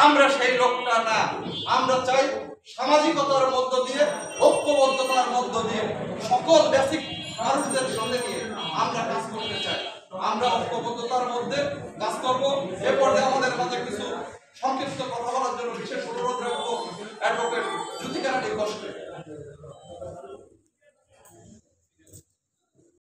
আমরা সেই লোকটা না। আমরা চাই সামাজিকতার মধ্য দিয়ে, ঐক্যবদ্ধতার মধ্য দিয়ে, সকল বেসিক মানুষদের সঙ্গে নিয়ে আমরা কাজ করতে চাই। আমরা ঐক্যবদ্ধতার মধ্যে কাজ করব। এ পর্যায়ে আমাদের মাঝে কিছু সংক্ষিপ্ত কথা বলার জন্য বিশেষ অনুরোধ রাখবো অ্যাডভোকেট জ্যোতিকা রানী কষ্ট।